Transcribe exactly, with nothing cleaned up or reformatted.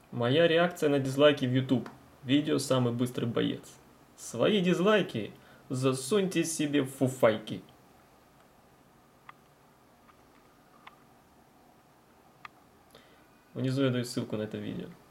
Моя реакция на дизлайки в YouTube. Видео «Самый быстрый боец». Свои дизлайки засуньте себе в фуфайки. Внизу я даю ссылку на это видео.